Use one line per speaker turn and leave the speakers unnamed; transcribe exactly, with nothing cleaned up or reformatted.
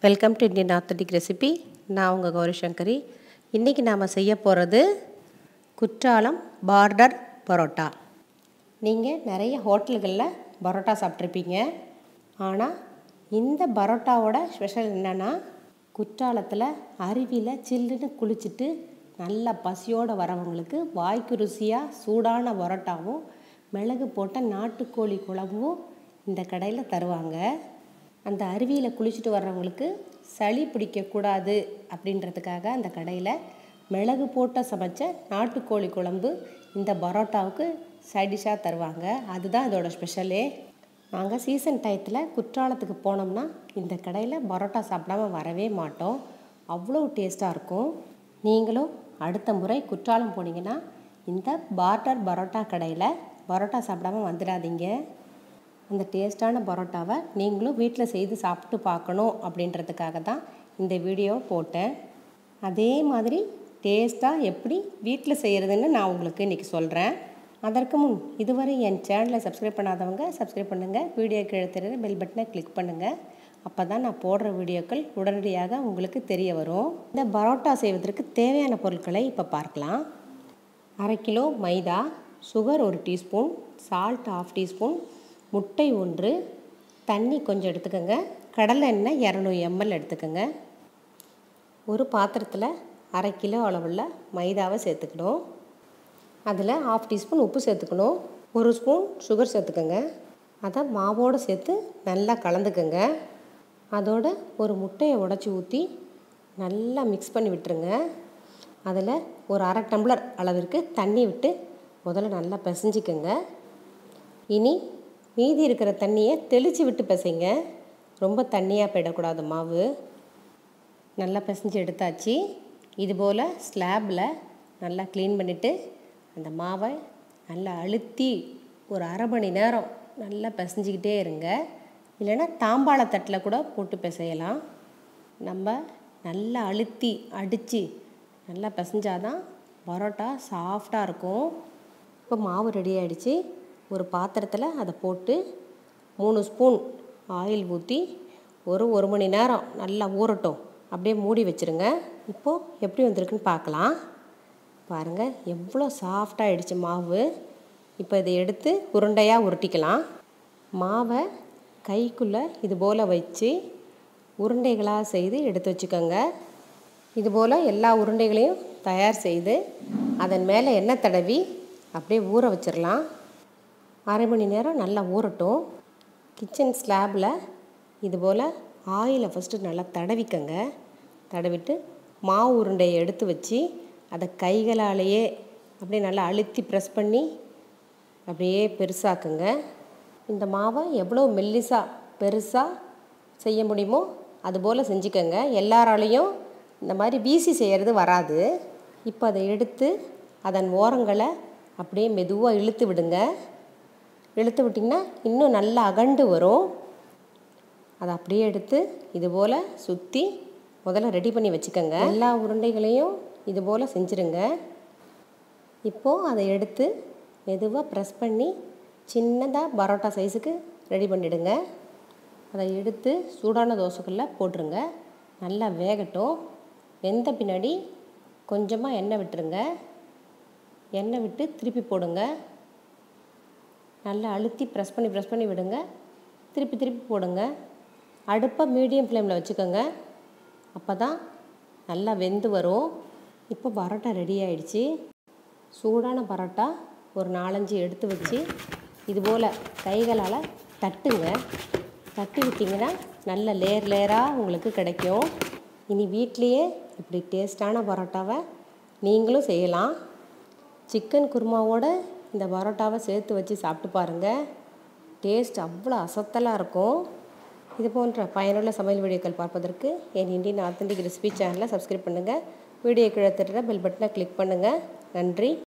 Welcome to Indian authentic recipe. நான் உங்கள் கௌரி சங்கரி. இன்றைக்கி நாம் செய்ய போகிறது குற்றாலம் பார்டர் பரோட்டா. நீங்கள் நிறைய ஹோட்டல்களில் பரோட்டா சாப்பிட்ருப்பீங்க. ஆனால் இந்த பரோட்டாவோட ஸ்பெஷல் என்னென்னா, குற்றாலத்தில் அருவியில் சில்லுன்னு குளிச்சுட்டு நல்லா பசியோடு வரவங்களுக்கு வாய்க்கு ருசியாக சூடான பரோட்டாவும் மிளகு போட்ட நாட்டுக்கோழி குழம்பும் இந்த கடையில் தருவாங்க. அந்த அருவியில் குளிச்சுட்டு வர்றவங்களுக்கு சளி பிடிக்கக்கூடாது அப்படின்றதுக்காக அந்த கடையில் மிளகு போட்ட சமைச்ச நாட்டுக்கோழி குழம்பு இந்த பரோட்டாவுக்கு சைடிஷாக தருவாங்க. அதுதான் இதோட ஸ்பெஷலே. நாங்கள் சீசன் டயத்தில் குற்றாலத்துக்கு போனோம்னா இந்த கடையில் பரோட்டா சாப்பிடாம வரவே மாட்டோம். அவ்வளோ டேஸ்ட்டாக இருக்கும். நீங்களும் அடுத்த முறை குற்றாலம் போனீங்கன்னா இந்த பார்டர் பரோட்டா கடையில் பரோட்டா சாப்பிடாம வந்துடாதீங்க. அந்த டேஸ்ட்டான பரோட்டாவை நீங்களும் வீட்டில் செய்து சாப்பிட்டு பார்க்கணும் அப்படின்றதுக்காக தான் இந்த வீடியோ போட்டேன். அதே மாதிரி டேஸ்ட்டாக எப்படி வீட்டில் செய்கிறதுன்னு நான் உங்களுக்கு இன்றைக்கி சொல்கிறேன். அதற்கு முன் இதுவரை என் சேனலை சப்ஸ்கிரைப் பண்ணாதவங்க சப்ஸ்கிரைப் பண்ணுங்கள். வீடியோ கீழே தெரியுற பெல் பட்டனை கிளிக் பண்ணுங்கள். அப்போ தான் நான் போடுற வீடியோக்கள் உடனடியாக உங்களுக்கு தெரிய வரும். இந்த பரோட்டா செய்வதற்கு தேவையான பொருட்களை இப்போ பார்க்கலாம். அரை கிலோ மைதா, சுகர் ஒரு டீஸ்பூன், சால்ட் ஆஃப் டீஸ்பூன், முட்டை ஒன்று, தண்ணி கொஞ்சம் எடுத்துக்கோங்க. கடலை எண்ணெய் இரநூறு எம்எல் எடுத்துக்கோங்க. ஒரு பாத்திரத்தில் அரை கிலோ அளவில் மைதாவை சேர்த்துக்கணும். அதில் ஆஃப் டீஸ்பூன் உப்பு சேர்த்துக்கணும். ஒரு ஸ்பூன் சுகர் சேர்த்துக்கோங்க. அதை மாவோடு சேர்த்து நல்லா கலந்துக்கோங்க. அதோடு ஒரு முட்டையை உடச்சி ஊற்றி நல்லா மிக்ஸ் பண்ணி விட்டுருங்க. அதில் ஒரு அரை டம்ளர் அளவிற்கு தண்ணி விட்டு முதல்ல நல்லா பிசைஞ்சிக்கோங்க. இனி மீதி இருக்கிற தண்ணியை தெளித்து விட்டு பிசைங்க. ரொம்ப தண்ணியாக போயிடக்கூடாது மாவு. நல்லா பிசைஞ்சு எடுத்தாச்சு. இதுபோல் ஸ்லாப்பில் நல்லா க்ளீன் பண்ணிவிட்டு அந்த மாவை நல்லா அழுத்தி ஒரு அரை மணி நேரம் நல்லா பிசைஞ்சிக்கிட்டே இருங்க. இல்லைன்னா தாம்பாளத்தட்டில் கூட போட்டு பிசையலாம். நம்ம நல்லா அழுத்தி அடித்து நல்லா பிசைஞ்சாதான் பரோட்டா சாஃப்டாக இருக்கும். இப்போ மாவு ரெடி ஆகிடுச்சு. ஒரு பாத்திரத்தில் அதை போட்டு மூணு ஸ்பூன் ஆயில் ஊற்றி ஒரு ஒரு மணி நேரம் நல்லா ஊறட்டும். அப்படியே மூடி வச்சுருங்க. இப்போது எப்படி வந்திருக்குன்னு பார்க்கலாம். பாருங்கள் எவ்வளோ சாஃப்டாக ஆகிடுச்சு மாவு. இப்போ இதை எடுத்து உருண்டையாக உருட்டிக்கலாம். மாவை கைக்குள்ளே இது போல் வச்சு உருண்டைகளாக செய்து எடுத்து வச்சுக்கோங்க. இதுபோல் எல்லா உருண்டைகளையும் தயார் செய்து அதன் மேலே எண்ணெய் தடவி அப்படியே ஊற வச்சிடலாம். அரை மணி நேரம் நல்லா ஊறட்டும். கிச்சன் ஸ்லாப்பில் இதுபோல் ஆயிலை ஃபஸ்ட்டு நல்லா தடவிக்கங்க. தடவிட்டு மாவு உருண்டையை எடுத்து வச்சு அதை கைகளாலேயே அப்படியே நல்லா அழுத்தி ப்ரெஸ் பண்ணி அப்படியே பெருசாக்குங்க. இந்த மாவை எவ்வளோ மெல்லிசாக பெருசாக செய்ய முடியுமோ அதுபோல் செஞ்சுக்கோங்க. எல்லாராலையும் இந்த மாதிரி வீசி செய்கிறது வராது. இப்போ அதை எடுத்து அதன் ஓரங்களை அப்படியே மெதுவாக இழுத்து விடுங்க. இழுத்து விட்டிங்கன்னா இன்னும் நல்லா அகண்டு வரும். அதை அப்படியே எடுத்து இதுபோல் சுற்றி முதல்ல ரெடி பண்ணி வச்சுக்கோங்க. எல்லா உருண்டைகளையும் இதுபோல் செஞ்சுருங்க. இப்போது அதை எடுத்து மெதுவாக ப்ரெஸ் பண்ணி சின்னதாக பரோட்டா சைஸுக்கு ரெடி பண்ணிவிடுங்க. அதை எடுத்து சூடான தோசைக்குள்ளே போட்டுருங்க. நல்லா வேகட்டும். வெந்த பின்னாடி கொஞ்சமாக எண்ணெய் விட்டுருங்க. எண்ணெய் விட்டு திருப்பி போடுங்க. நல்லா அழுத்தி ப்ரெஸ் பண்ணி ப்ரெஸ் பண்ணி விடுங்க. திருப்பி திருப்பி போடுங்க. அடுப்பை மீடியம் ஃப்ளேமில் வச்சுக்கோங்க. அப்போ தான் நல்லா வெந்து வரும். இப்போ பரோட்டா ரெடி ஆகிடுச்சு. சூடான பரோட்டா ஒரு நாலஞ்சு எடுத்து வச்சு இதுபோல் கைகளால் தட்டுங்க. தட்டி விட்டிங்கன்னா நல்ல லேயர் லேயராக உங்களுக்கு கிடைக்கும். இனி வீட்லேயே இப்படி டேஸ்டான பரோட்டாவை நீங்களும் செய்யலாம். சிக்கன் குருமாவோட இந்த பரோட்டாவை சேர்த்து வச்சு சாப்பிட்டு பாருங்கள். டேஸ்ட் அவ்வளோ அசத்தலாக இருக்கும். இது போன்ற பயனுள்ள சமையல் வீடியோக்கள் பார்ப்பதற்கு என் இந்தியன் ஆத்தென்டிக் ரெசிபி சேனலை சப்ஸ்கிரைப் பண்ணுங்கள். வீடியோ கீழே தட்டுற பெல் பட்டனை கிளிக் பண்ணுங்கள். நன்றி.